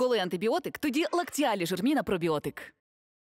Коли антибіотик, тоді Лактіалі Жирміна пробіотик.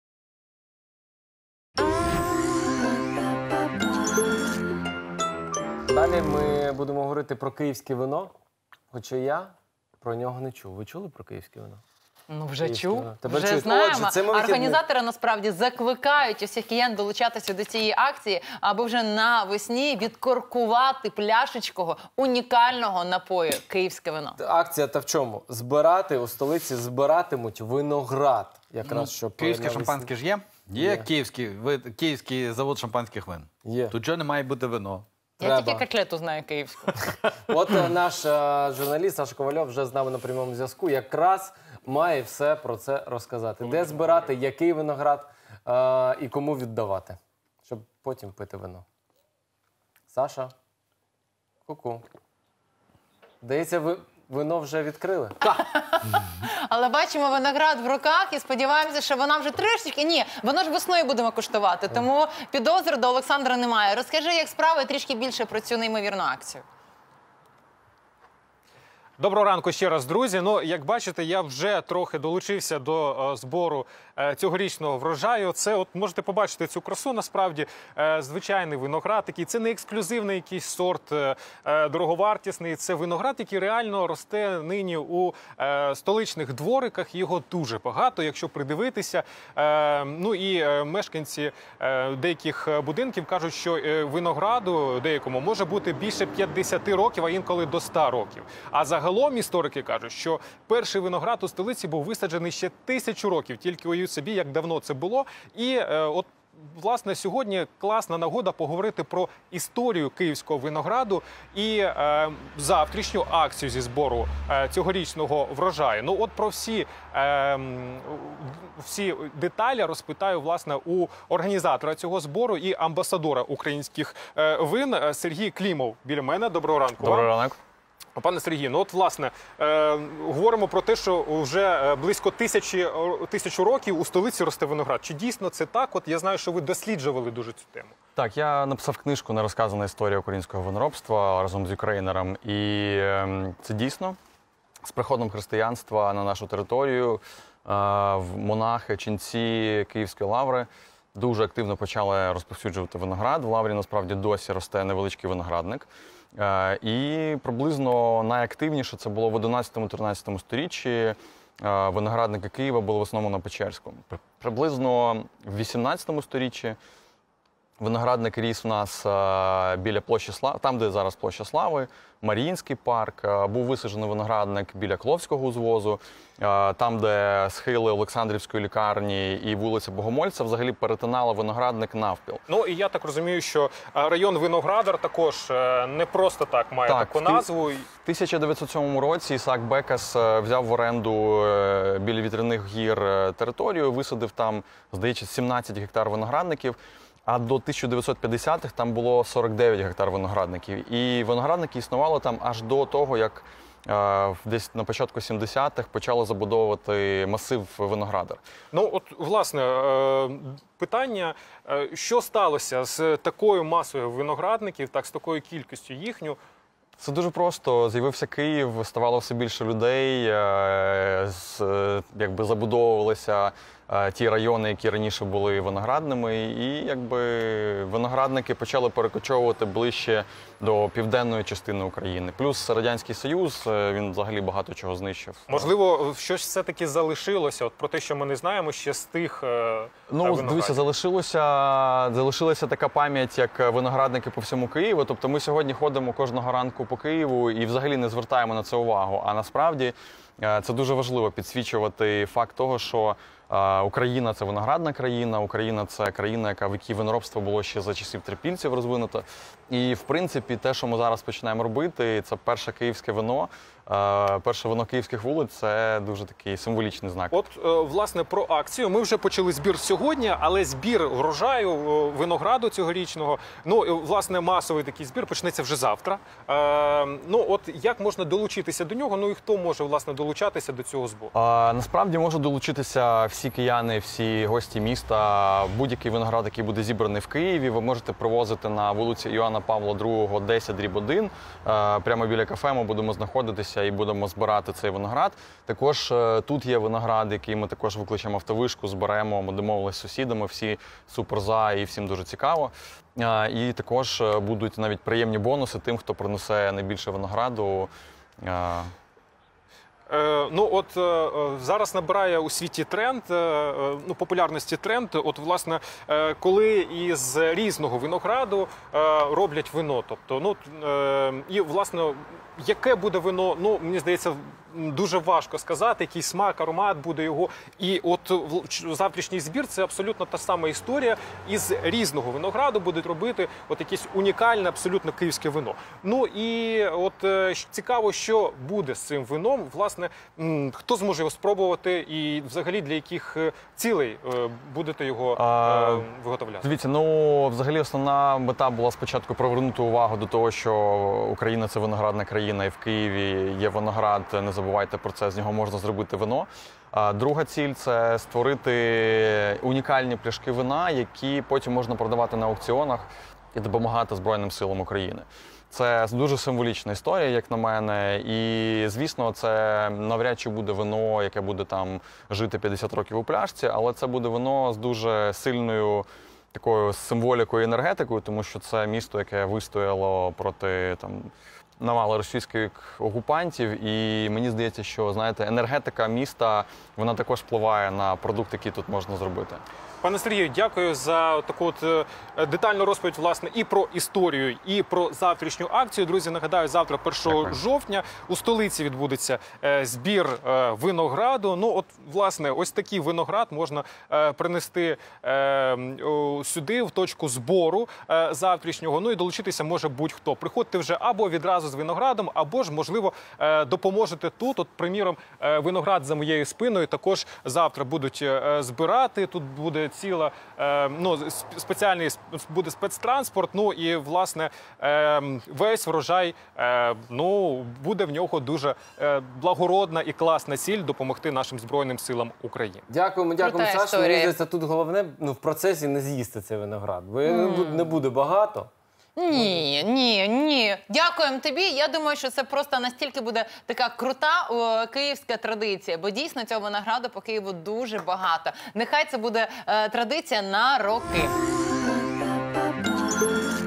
Далі ми будемо говорити про київське вино, хоча я про нього не чув. Ви чули про київське вино? Ну, вже чув, Тепер вже чують. знаємо. Отже, це ми Організатори, насправді, закликають усіх киян долучатися до цієї акції, аби вже навесні відкоркувати пляшечкого унікального напою «Київське вино». Акція та в чому? Збирати, у столиці збиратимуть виноград. Якраз, щоб Київське навесні. шампанське ж є? Є київський завод шампанських вин. Є. Тут чого не має бути вино? Я тільки котлету знаю київську. От наш журналіст Саша Ковальов вже з нами на прямому зв'язку. Якраз має все про це розказати. Де збирати, який виноград і кому віддавати, щоб потім пити вино. Саша? Ку-ку. Здається, вино вже відкрили? Але бачимо виноград в руках і сподіваємося, що вона вже трішечки... Ні, воно ж весною будемо куштувати, тому підозр до Олександра немає. Розкажи, як справи, трішки більше про цю неймовірну акцію. Доброго ранку ще раз, друзі. Ну, як бачите, я вже трохи долучився до збору цьогорічного врожаю. Це, от можете побачити цю красу, насправді, звичайний виноград. Такий, це не ексклюзивний якийсь сорт, дороговартісний. Це виноград, який реально росте нині у столичних двориках. Його дуже багато, якщо придивитися. Ну і мешканці деяких будинків кажуть, що винограду деякому може бути більше 50 років, а інколи до 100 років. А загалом історики кажуть, що перший виноград у столиці був висаджений ще 1000 років. Тільки уявіть собі, як давно це було. І от, власне, сьогодні класна нагода поговорити про історію київського винограду і завтрашню акцію зі збору цьогорічного врожаю. Ну от про всі деталі розпитаю, власне, у організатора цього збору і амбасадора українських вин Сергій Клімов біля мене. Доброго ранку. Доброго ранку. Пане Сергію, ну от, власне, говоримо про те, що вже близько тисячу років у столиці росте виноград. Чи дійсно це так? От я знаю, що ви досліджували дуже цю тему. Так, я написав книжку «Нерозказана історія українського виноробства» разом з юкрейнером. І це дійсно. З приходом християнства на нашу територію монахи, ченці Київської лаври дуже активно почали розповсюджувати виноград. В лаврі, насправді, досі росте невеличкий виноградник. І приблизно найактивніше це було в 11-13 сторіччі. Виноградники Києва були в основному на Печерському. Приблизно в 18 сторіччі виноградник ріс у нас біля площі Слави, там, де зараз площа Слави, Маріїнський парк, був висаджений виноградник біля Кловського узвозу, там, де схили Олександрівської лікарні і вулиця Богомольця, взагалі перетинала виноградник навпіл. Ну, і я так розумію, що район Виноградар також не просто так має таку назву. В 1907 році Ісаак Бекас взяв в оренду біля Вітряних гір територію, висадив там, здається, 17 гектар виноградників. А до 1950-х там було 49 гектар виноградників. І виноградники існували там аж до того, як десь на початку 70-х почали забудовувати масив Виноградар. Ну, от, власне, питання, що сталося з такою масою виноградників, так, з такою кількістю їхню? Це дуже просто. З'явився Київ, ставало все більше людей, якби забудовувалися ті райони, які раніше були виноградними, і якби виноградники почали перекочовувати ближче до південної частини України. Плюс Радянський Союз, він взагалі багато чого знищив. Можливо, щось все-таки залишилося, от про те, що ми не знаємо ще з тих Ну, дивіться, залишилася така пам'ять, як виноградники по всьому Києву. Тобто ми сьогодні ходимо кожного ранку по Києву і взагалі не звертаємо на це увагу. А насправді це дуже важливо підсвічувати факт того, що Україна – це виноградна країна, Україна – це країна, в якій виноробство було ще за часів трипільців розвинуто. І, в принципі, те, що ми зараз починаємо робити, це перше київське вино, перше вино київських вулиць – це дуже такий символічний знак. От, власне, про акцію. Ми вже почали збір сьогодні, але збір врожаю винограду цьогорічного, ну, власне, масовий такий збір почнеться вже завтра. Ну, от як можна долучитися до нього, ну і хто може, власне, долучатися до цього збору? Насправді можуть долучитися всі кияни, всі гості міста, будь-який виноград, який буде зібраний в Києві, ви можете привозити на вулиці Іоанна Павла II, 10/1. Прямо біля кафе ми будемо знаходитися і будемо збирати цей виноград. Також тут є виноград, який ми також викличемо автовишку, зберемо, ми домовилися з сусідами, всі супер за і всім дуже цікаво. І також будуть навіть приємні бонуси тим, хто принесе найбільше винограду. Ну от зараз набирає у світі тренд, ну популярності тренд. От власне, коли із різного винограду роблять вино. Тобто, ну і власне, яке буде вино, ну мені здається, дуже важко сказати, який смак, аромат буде його. І от завтрашній збір – це абсолютно та сама історія. Із різного винограду будуть робити от якесь унікальне, абсолютно київське вино. Ну і от цікаво, що буде з цим вином, власне, хто зможе його спробувати і взагалі для яких цілей будете його виготовляти? Дивіться, ну взагалі основна мета була спочатку привернути увагу до того, що Україна – це виноградна країна, і в Києві є виноград, не забувайте про це, з нього можна зробити вино. Друга ціль – це створити унікальні пляшки вина, які потім можна продавати на аукціонах і допомагати Збройним силам України. Це дуже символічна історія, як на мене, і, звісно, це навряд чи буде вино, яке буде там жити 50 років у пляшці, але це буде вино з дуже сильною такою символікою і енергетикою, тому що це місто, яке вистояло проти там навали російських окупантів, і мені здається, що, знаєте, енергетика міста, вона також впливає на продукт, який тут можна зробити. Пане Сергію, дякую за таку от детальну розповідь, власне, і про історію, і про завтрашню акцію. Друзі, нагадаю, завтра, 1 жовтня, у столиці відбудеться збір винограду. Ну, от, власне, ось такий виноград можна принести сюди, в точку збору завтрашнього. Ну, і долучитися може будь-хто. Приходьте вже або відразу з виноградом, або ж, можливо, допоможете тут. От, приміром, виноград за моєю спиною також завтра будуть збирати. Тут буде ціла, ну, спеціальний буде спецтранспорт, ну і, власне, весь врожай, ну, буде в нього дуже благородна і класна ціль допомогти нашим Збройним силам України. Дякуємо, Крута Саша. історія. Мені здається, тут головне, ну, в процесі не з'їсти цей виноград, бо не буде багато. Ні. Дякуємо тобі. Я думаю, що це просто настільки буде така крута київська традиція, бо дійсно цього винограду по Києву дуже багато. Нехай це буде традиція на роки.